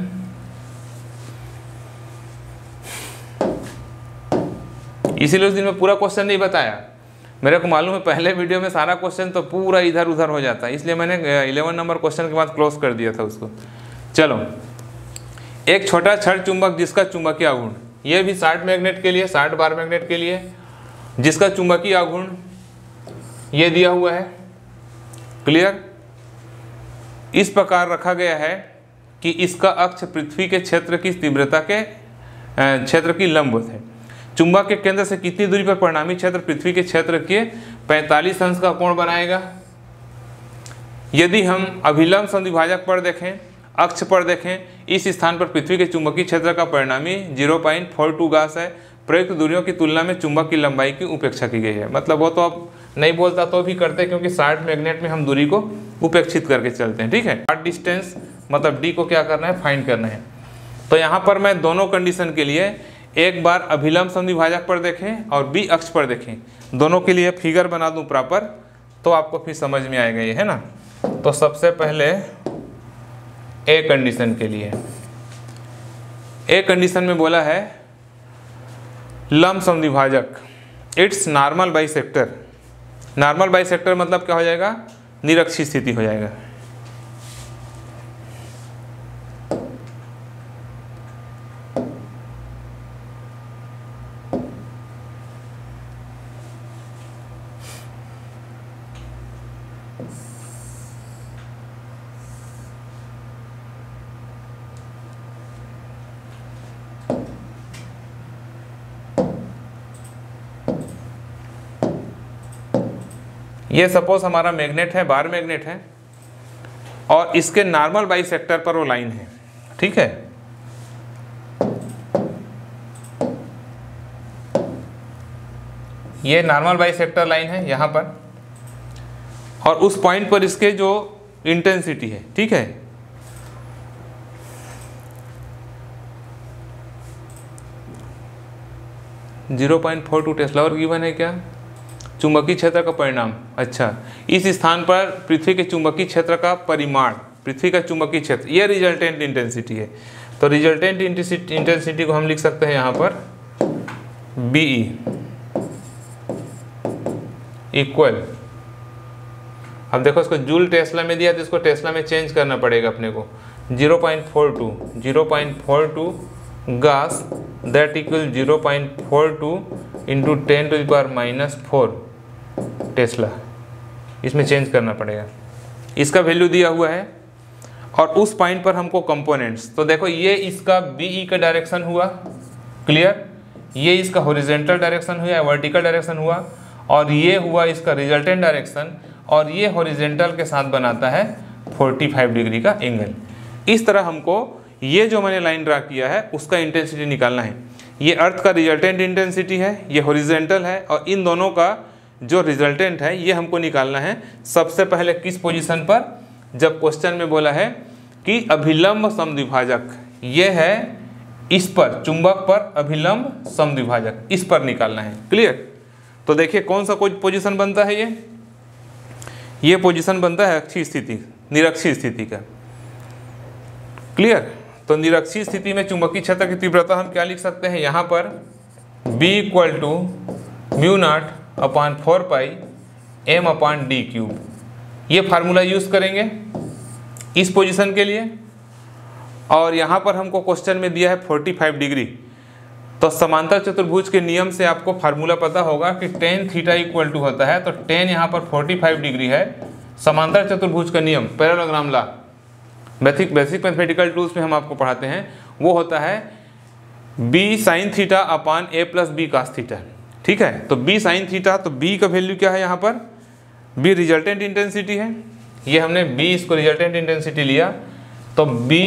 इसीलिए उस दिन में पूरा क्वेश्चन नहीं बताया, मेरे को मालूम है पहले वीडियो में सारा क्वेश्चन तो पूरा इधर उधर हो जाता है, इसलिए मैंने 11 नंबर क्वेश्चन के बाद क्लोज कर दिया था उसको। चलो, एक छोटा छड़ चुंबक जिसका चुंबकीय आघूर्ण, ये भी 60 मैग्नेट के लिए, 60 बार मैग्नेट के लिए, जिसका चुंबकीय आघूर्ण ये दिया हुआ है। क्लियर? इस प्रकार रखा गया है कि इसका अक्ष पृथ्वी के क्षेत्र की तीव्रता के क्षेत्र की लंबवत है। चुंबक के केंद्र से कितनी दूरी पर परिणामी क्षेत्र पृथ्वी के क्षेत्र के 45 अंश का कोण बनाएगा? यदि हम अभिलंब समद्विभाजक पर देखें, अक्ष पर देखें, इस स्थान पर पृथ्वी के चुंबकीय क्षेत्र का परिणामी 0.42 गास है। प्रयुक्त दूरियों की तुलना में चुंबक की लंबाई की उपेक्षा की गई है। मतलब वो तो अब नहीं बोलता तो भी करते हैं, क्योंकि 60 मैग्नेट में हम दूरी को उपेक्षित करके चलते हैं। ठीक है, शार्ट डिस्टेंस मतलब डी को क्या करना है, फाइंड करना है। तो यहाँ पर मैं दोनों कंडीशन के लिए एक बार अभिलंब समद्विभाजक पर देखें और बी अक्ष पर देखें, दोनों के लिए फिगर बना दूं प्रॉपर, तो आपको फिर समझ में आएगा ये, है ना। तो सबसे पहले ए कंडीशन के लिए, ए कंडीशन में बोला है लंब समद्विभाजक, its normal bisector. Normal bisector मतलब क्या हो जाएगा, निरक्षीय स्थिति हो जाएगा। ये सपोज हमारा मैग्नेट है, बार मैग्नेट है, और इसके नॉर्मल बाइसेक्टर पर वो लाइन है। ठीक है, ये नॉर्मल बाइसेक्टर लाइन है यहाँ पर, और उस पॉइंट पर इसके जो इंटेंसिटी है, ठीक है, .42 टेस्ला और गिवन है क्या, चुंबकीय क्षेत्र का परिणाम। अच्छा, इस स्थान पर पृथ्वी के चुंबकीय क्षेत्र का परिमाण, पृथ्वी का चुंबकीय क्षेत्र, ये रिजल्टेंट इंटेंसिटी है। तो रिजल्टेंट इंटेंसिटी को हम लिख सकते हैं यहाँ पर BE इक्वल, अब देखो इसको जूल टेस्ला में दिया तो इसको टेस्ला में चेंज करना पड़ेगा अपने को, 0.42 gauss that equal 0.42 into 10⁻⁴ tesla, इसमें चेंज करना पड़ेगा। इसका वैल्यू दिया हुआ है और उस पॉइंट पर हमको कंपोनेंट्स, तो देखो ये इसका BE का डायरेक्शन हुआ, क्लियर, ये इसका हॉरिजॉन्टल डायरेक्शन हुआ, वर्टिकल डायरेक्शन हुआ, और ये हुआ इसका रिजल्टेंट डायरेक्शन, और ये हॉरिजॉन्टल के साथ बनाता है 45 डिग्री का एंगल। इस तरह हमको ये जो मैंने लाइन ड्रा किया है उसका इंटेंसिटी निकालना है। ये अर्थ का रिजल्टेंट इंटेंसिटी है, ये हॉरिजॉन्टल है, और इन दोनों का जो रिजल्टेंट है ये हमको निकालना है सबसे पहले किस पोजीशन पर, जब क्वेश्चन में बोला है कि अभिलंब समद्विभाजक, ये है इस पर, चुंबक पर अभिलंब समद्विभाजक, इस पर निकालना है। क्लियर? तो देखिए कौन सा कोई पोजीशन बनता है, ये पोजीशन बनता है अक्षीय स्थिति, निरक्षीय स्थिति का। क्लियर? तो निरक्षीय स्थिति में चुंबकीय क्षेत्र की तीव्रता हम क्या लिख सकते हैं, यहाँ पर B = μ0/4πm/d³, ये फार्मूला यूज करेंगे इस पोजीशन के लिए। और यहाँ पर हमको क्वेश्चन में दिया है 45 डिग्री, तो समांतर चतुर्भुज के नियम से आपको फार्मूला पता होगा कि tan थीटा इक्वल टू होता है, तो tan यहाँ पर 45 डिग्री है, समांतर चतुर्भुज का नियम, parallelogram law, basic mathematical tools में हम आपको पढ़ाते हैं, वो होता है B sine theta upon A plus B cos theta. ठीक है, तो बी साइन थीटा, तो बी का वैल्यू क्या है यहाँ पर, बी रिजल्टेंट इंटेंसिटी है, ये हमने बी इसको रिजल्टेंट इंटेंसिटी लिया, तो B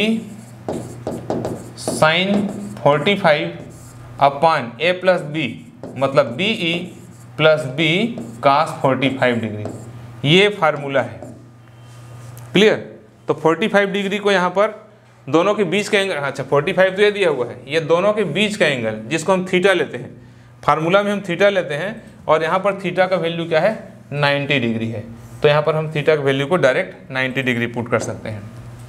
sine 45 upon A plus B मतलब B E plus B cos 45 degree, ये फार्मूला है। क्लियर, तो 45 डिग्री को यहाँ पर दोनों के बीच का एंगल, अच्छा 45 तो ये दिया हुआ है, ये दोनों के बीच का एंगल जिसको हम थीटा लेते हैं, फार्मूला में हम थीटा लेते हैं, और यहाँ पर थीटा का वैल्यू क्या है 90 डिग्री है, तो यहाँ पर हम थीटा के वैल्यू को डायरेक्ट 90 डिग्री पुट कर सकते हैं।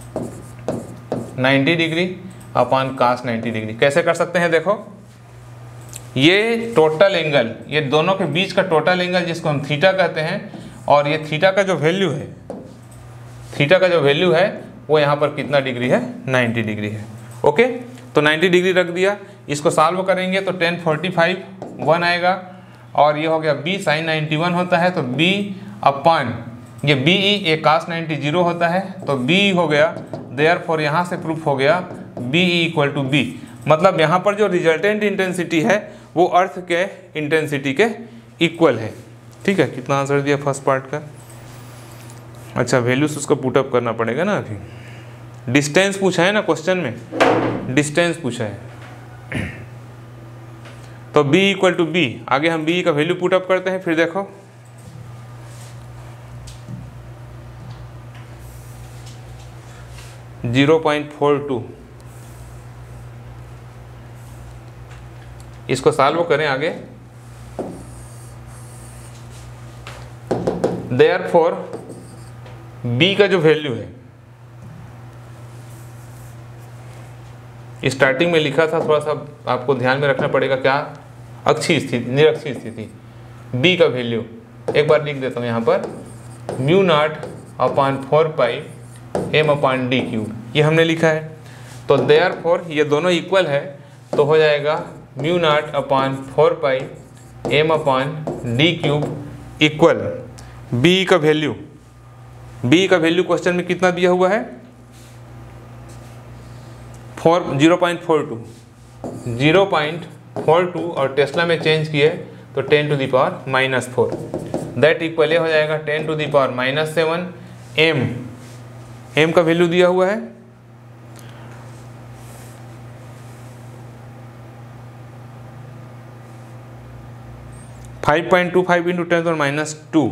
90 डिग्री अपान कास 90 डिग्री कैसे कर सकते हैं, देखो ये टोटल एंगल, ये दोनों के बीच का टोटल एंगल जिसको हम थीटा कहते हैं, और ये थीटा का जो वैल्यू है, थीटा का जो वैल्यू है वो यहाँ पर कितना डिग्री है 90 डिग्री है। ओके, तो 90 डिग्री रख दिया, इसको सॉल्व करेंगे तो 10 45 1 आएगा, और ये हो गया b साइन 91 होता है, तो b अपान ये बी ई ए कास 90 0 होता है, तो b हो गया, देयरफॉर यहाँ से प्रूफ हो गया b इक्वल टू b, मतलब यहाँ पर जो रिजल्टेंट इंटेंसिटी है वो अर्थ के इंटेंसिटी के इक्वल है। ठीक है, कितना आंसर दिया फर्स्ट पार्ट का, अच्छा वैल्यूज उसको पुटअप करना पड़ेगा ना, अभी डिस्टेंस पूछा है ना क्वेश्चन में, डिस्टेंस पूछा है, तो b इक्वल टू बी, आगे हम b का वैल्यू पुटअप करते हैं, फिर देखो .42, इसको सॉल्व करें आगे, देयरफॉर b का जो वैल्यू है, स्टार्टिंग में लिखा था, थोड़ा सा आपको ध्यान में रखना पड़ेगा, क्या अक्षीय स्थिति, निरक्षीय स्थिति, b का वैल्यू एक बार लिख देता हूँ यहाँ पर, mu naught upon 4 pi m upon D cube, ये हमने लिखा है, तो देयरफॉर ये दोनों इक्वल है, तो हो जाएगा mu naught upon 4 pi m upon D cube equal b का वैल्यू, b का वैल्यू क्वेश्चन में कितना दिया हुआ है 0.42, 0.42 और टेस्ला में चेंज किए तो 10 to the power -4, that equal हो जाएगा 10 to the power -7 m, m का वैल्यू दिया हुआ है 5.25 into 10 to -2,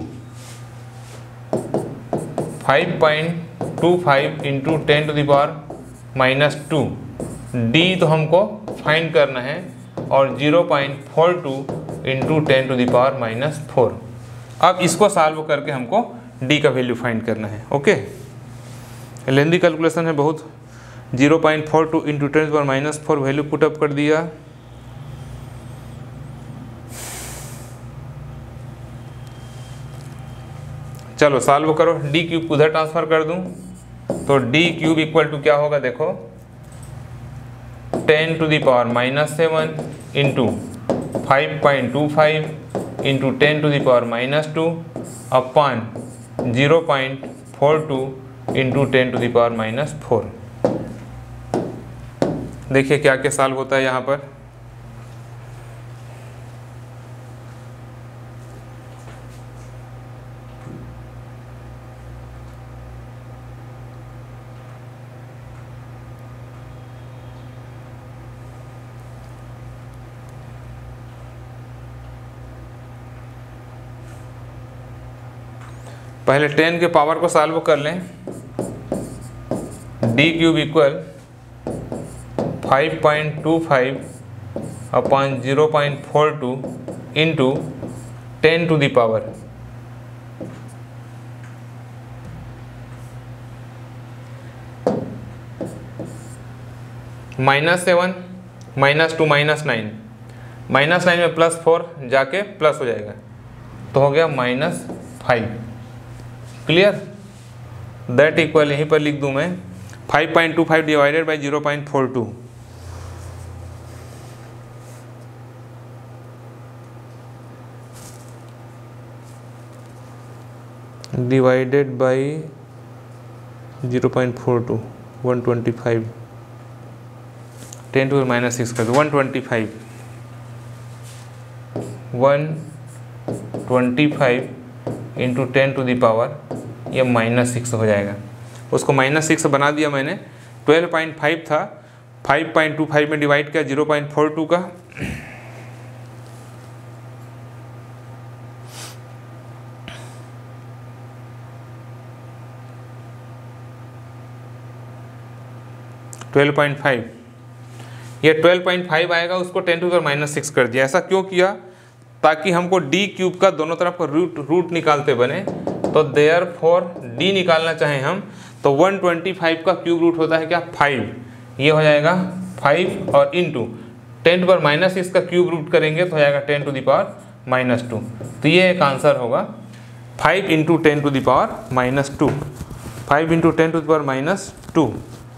5.25 into 10 to the power -2, d तो हमको फाइंड करना है, और 0.42 इंटू 10 टू द पावर -4। अब इसको सॉल्व करके हमको d का वैल्यू फाइंड करना है। ओके, लेंदी कैलकुलेशन है बहुत, 0.42 into 10 to the power -4 value put up कर दिया, चलो सॉल्व करो, डी क्यूब उधर ट्रांसफर कर दूं, तो डी क्यूब इक्वल टू क्या होगा, देखो 10 to the power -7 into 5.25 into 10 to the power -2 upon 0.42 into 10 to the power -4। देखिए क्या क्या सॉल्व होता है यहाँ पर, पहले 10 के पावर को सॉल्व कर लें, d cube equal 5.25 upon 0.42 into 10 to the power -7 -2 -9, -9 में +4 जाके प्लस हो जाएगा, तो हो गया -5। क्लियर, दैट इक्वल यहीं पर लिख दूं मैं 5.25 divided by 0.42, divided by 0.42 125, 10 to minus 6 कर दो, 125 इंटू 10 टू द पावर ये -6 हो जाएगा। उसको -6 बना दिया मैंने, 12.5 था, 5.25 में डिवाइड किया 0.42 का, ये 12.5 आएगा, उसको 10 टू द माइनस 6 कर दिया। ऐसा क्यों किया? ताकि हमको डी क्यूब का दोनों तरफ का रूट निकालते बने। तो देयरफॉर डी निकालना चाहें हम तो 125 का क्यूब रूट होता है क्या? 5। ये हो जाएगा 5 और इंटू 10 टू द माइनस 6 का क्यूब रूट करेंगे तो हो जाएगा 10 टू द पावर -2। तो ये एक आंसर होगा 5 into 10 to the power -2, 5 into 10 to the power -2।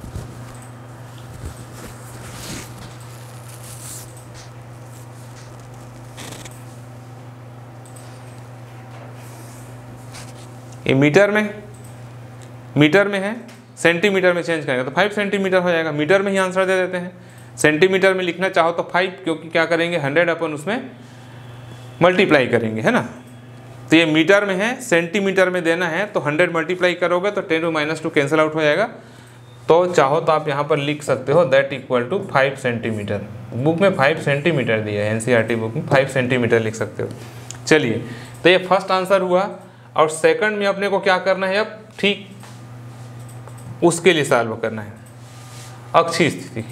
ये मीटर में है, सेंटीमीटर में चेंज करेंगे तो 5 सेंटीमीटर हो जाएगा। मीटर में ही आंसर दे देते हैं। सेंटीमीटर में लिखना चाहो तो 5, क्योंकि क्या करेंगे 100 अपन उसमें मल्टीप्लाई करेंगे, है ना। तो ये मीटर में है, सेंटीमीटर में देना है तो 100 मल्टीप्लाई करोगे तो 10 टू -2 कैंसिल आउट हो जाएगा। तो चाहो तो आप यहाँ पर लिख सकते हो that equal to 5 centimetre. Book में 5 सेंटीमीटर दिया है, NCERT बुक में 5 सेंटीमीटर लिख सकते हो। चलिए, तो ये फर्स्ट आंसर हुआ। और सेकंड में अपने को क्या करना है, अब ठीक उसके लिए सॉल्व करना है, अक्षीय स्थिति।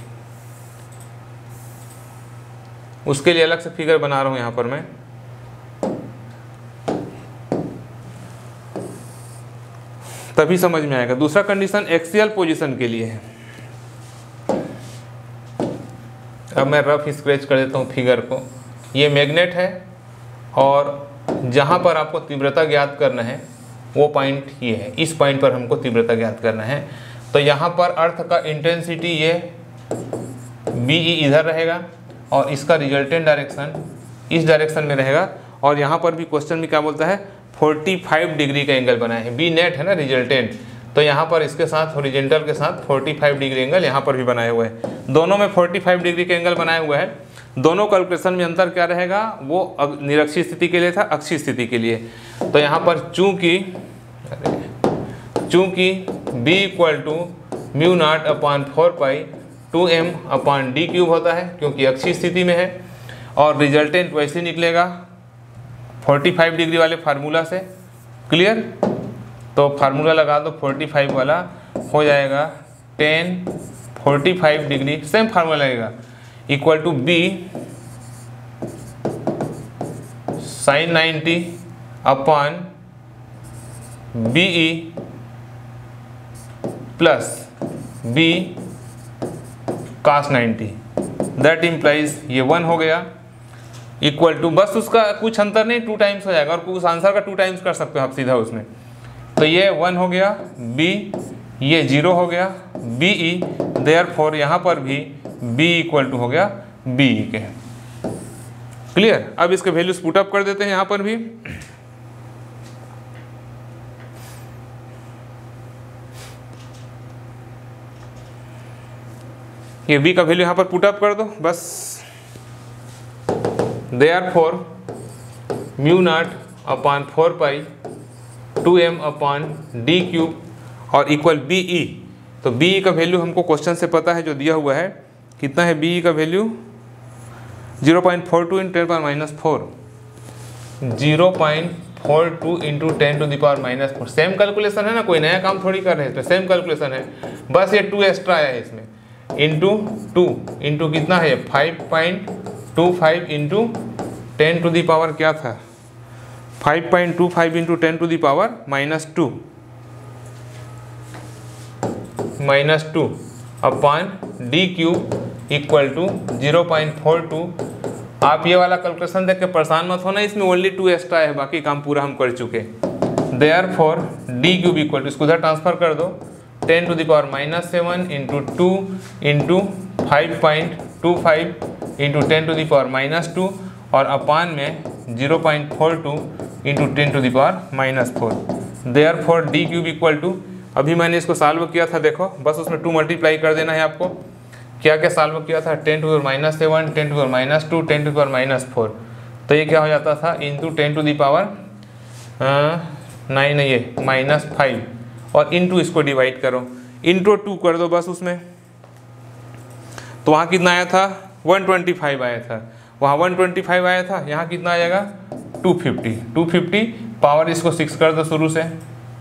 उसके लिए अलग से फिगर बना रहा हूं यहां पर मैं। तभी समझ में आएगा। दूसरा कंडीशन एक्सियल पोजीशन के लिए है। अब मैं रफ स्क्रैच कर देता हूं फिगर को। ये मैग्नेट है और जहाँ पर आपको तीव्रता ज्ञात करना है वो पॉइंट ये है, इस पॉइंट पर हमको तीव्रता ज्ञात करना है। तो यहाँ पर अर्थ का इंटेंसिटी ये BE इधर रहेगा और इसका रिजल्टेंट डायरेक्शन इस डायरेक्शन में रहेगा। और यहाँ पर भी क्वेश्चन में क्या बोलता है, 45 डिग्री का एंगल बनाए हैं। B नेट है ना रिजल्टेंट, तो यहाँ पर इसके साथ हॉरिजॉन्टल के साथ 45 डिग्री एंगल यहाँ पर भी बनाए हुए हैं। दोनों में 45 डिग्री का एंगल बनाए हुए हैं। दोनों कैलकुलेशन में अंतर क्या रहेगा, वो निरक्षीय स्थिति के लिए था, अक्षीय स्थिति के लिए। तो यहाँ पर चूंकि B इक्वल टू μ0/4π 2m/d³ होता है, क्योंकि अक्षीय स्थिति में है, और रिजल्टेंट वैसे निकलेगा 45 डिग्री वाले फार्मूला से। क्लियर? तो फार्मूला लगा दो 45 वाला, हो जाएगा 10 45 डिग्री, सेम फार्मूला लगेगा, equal to B sin 90/BE plus B cos 90। That implies ये 1 हो गया, इक्वल टू, बस उसका कुछ अंतर नहीं, 2 टाइम्स हो जाएगा। और उस आंसर का 2 टाइम्स कर सकते हो आप सीधा उसमें। तो ये 1 हो गया, B ये 0 हो गया, BE देयरफॉर यहाँ पर भी B इक्वल टू हो गया BE के। क्लियर? अब इसके वैल्यूज पुट अप कर देते हैं यहाँ पर भी। ये B का वैल्यू यहाँ पर पुट अप कर दो बस। देयरफॉर μ0/4π 2m/d³ और इक्वल BE। तो BE का वैल्यू हमको क्वेश्चन से पता है, जो दिया हुआ है। कितना है BE का वैल्यू? 0.42 × 10⁻⁻⁴ 0.42 × 10⁻⁻⁴। सेम कैलकुलेशन है ना, कोई नया काम थोड़ी कर रहे हैं, तो सेम कैलकुलेशन है, बस ये 2 एक्स्ट्रा आया है इसमें। इंटू 2 इंटू कितना है 5.25 इंटू 10 टू दी पावर क्या था 5.25 into 10 to the power -2 upon d³ equal to 0.42। आप ये वाला कैलकुलेशन देख के परेशान मत होना, इसमें ओनली 2 एक्स्ट्रा है, बाकी काम पूरा हम कर चुके। देयरफॉर d³ इक्वल टू, इसको उधर ट्रांसफर कर दो, 10 to the power -7 into 2 into 5.25 into 10 to the power -2 और अपान में 0.42 into 10 to the power -4। Therefore d³ equal to, अभी मैंने इसको सॉल्व किया था, देखो बस उसमें 2 मल्टीप्लाई कर देना है आपको। क्या क्या सॉल्व किया था, 10 to power -7, 10 to power -2, 10 to power -4, तो ये क्या हो जाता था इंटू 10 टू दी पावर 9 ये -5 और इंटू इसको डिवाइड करो, इंटू 2 कर दो बस उसमें, तो वहाँ कितना आया था 125 आया था, वहाँ 125 आया था, यहाँ कितना आएगा 250 पावर इसको 6 कर दो शुरू से,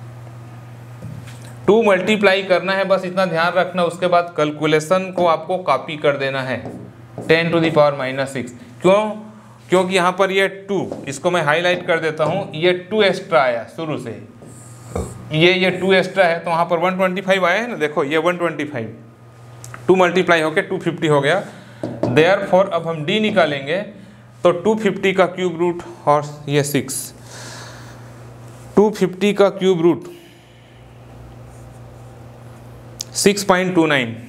2 मल्टीप्लाई करना है बस इतना ध्यान रखना, उसके बाद कैलकुलेशन को आपको कॉपी कर देना है 10 टू दी पावर -6। क्योंकि यहाँ पर ये 2, इसको मैं हाईलाइट कर देता हूँ, ये 2 एक्स्ट्रा आया शुरू से, ये 2 एक्स्ट्रा है, तो वहाँ पर 125 आया है ना, देखो ये 125, 2 मल्टीप्लाई होके 250 हो गया, देयरफॉर अब हम d निकालेंगे तो 250 का क्यूब रूट और ये 6, 250 का क्यूब रूट 6.29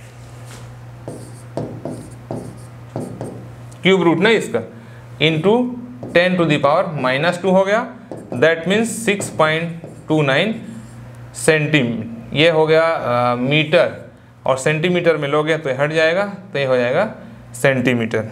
क्यूब रूट ना इसका, इंटू 10 टू दी पावर -2 हो गया, दैट मीन्स 6.29 सेंटीमीटर, ये हो गया मीटर, और सेंटीमीटर में लोगे तो हट जाएगा, तो ये हो जाएगा सेंटीमीटर।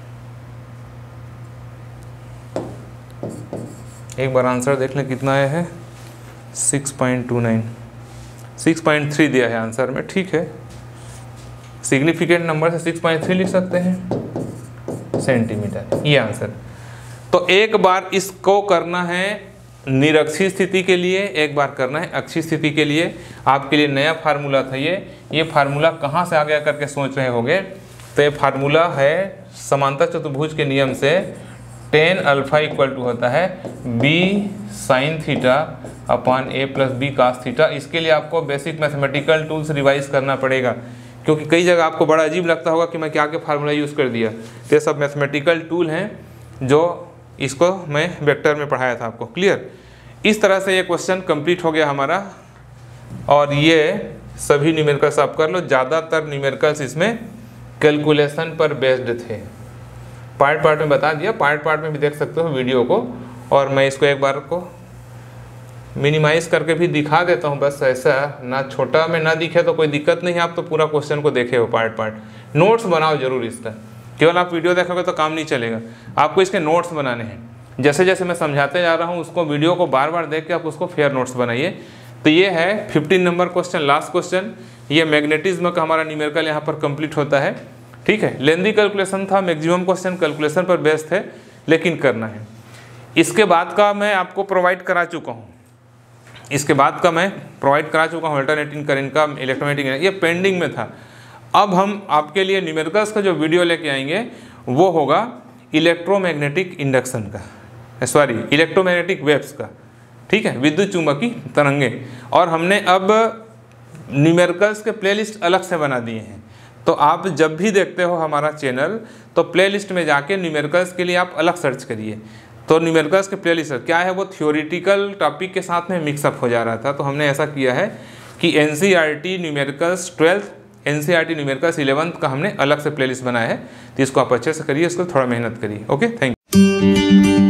एक बार आंसर देख लें कितना आया है, 6.29, 6.3 दिया है आंसर में, ठीक है, सिग्निफिकेंट नंबर से 6.3 लिख सकते हैं सेंटीमीटर, ये आंसर। तो एक बार इसको करना है निरक्षीय स्थिति के लिए, एक बार करना है अक्षीय स्थिति के लिए। आपके लिए नया फार्मूला था ये फार्मूला कहाँ से आ गया करके सोच रहे होंगे, तो ये फार्मूला है समांतर चतुर्भुज के नियम से, tan अल्फा इक्वल टू होता है b sin theta upon a plus b cos theta. इसके लिए आपको बेसिक मैथमेटिकल टूल्स रिवाइज करना पड़ेगा, क्योंकि कई जगह आपको बड़ा अजीब लगता होगा कि मैं क्या क्या फार्मूला यूज़ कर दिया, तो ये सब मैथमेटिकल टूल हैं जो इसको मैं वेक्टर में पढ़ाया था आपको, क्लियर। इस तरह से ये क्वेश्चन कंप्लीट हो गया हमारा, और ये सभी न्यूमेरिकल्स आप कर लो, ज़्यादातर न्यूमेरिकल्स इसमें कैलकुलेशन पर बेस्ड थे। पार्ट में बता दिया, पार्ट में भी देख सकते हो वीडियो को, और मैं इसको एक बार को मिनिमाइज करके भी दिखा देता हूँ, बस ऐसा ना छोटा में ना दिखे तो कोई दिक्कत नहीं है, आप तो पूरा क्वेश्चन को देखे हो पार्ट। नोट्स बनाओ जरूर इसका, केवल आप वीडियो देखोगे तो काम नहीं चलेगा, आपको इसके नोट्स बनाने हैं। जैसे जैसे मैं समझाते जा रहा हूँ उसको वीडियो को बार बार देख के आप उसको फेयर नोट्स बनाइए। तो ये है 15 नंबर क्वेश्चन, लास्ट क्वेश्चन, ये मैग्नेटिज्म का हमारा न्यूमेरिकल यहाँ पर कंप्लीट होता है, ठीक है। लेंदी कैलकुलेशन था, मैक्सिमम क्वेश्चन कैलकुलेशन पर बेस्ड थे, लेकिन करना है। इसके बाद का मैं आपको प्रोवाइड करा चुका हूँ, अल्टरनेटिंग करंट का, इलेक्ट्रोमैग्नेटिक, ये पेंडिंग में था। अब हम आपके लिए न्यूमेरिकल्स का जो वीडियो लेके आएंगे वो होगा इलेक्ट्रोमैग्नेटिक इंडक्शन का, इलेक्ट्रोमैग्नेटिक वेव्स का, ठीक है, विद्युत चुंबकीय तरंगे। और हमने अब न्यूमेरिकल्स के प्लेलिस्ट अलग से बना दिए हैं, तो आप जब भी देखते हो हमारा चैनल तो प्लेलिस्ट में जाके न्यूमेरिकल्स के लिए आप अलग सर्च करिए। तो न्यूमेरिकल्स के प्लेलिस्ट क्या है, वो थियोरिटिकल टॉपिक के साथ में मिक्सअप हो जा रहा था, तो हमने ऐसा किया है कि NCERT numericals 12th, NCERT numericals 11th का हमने अलग से प्लेलिस्ट बनाया है। तो इसको आप अच्छे से करिए, इसको थोड़ा मेहनत करिए। Okay, thank you.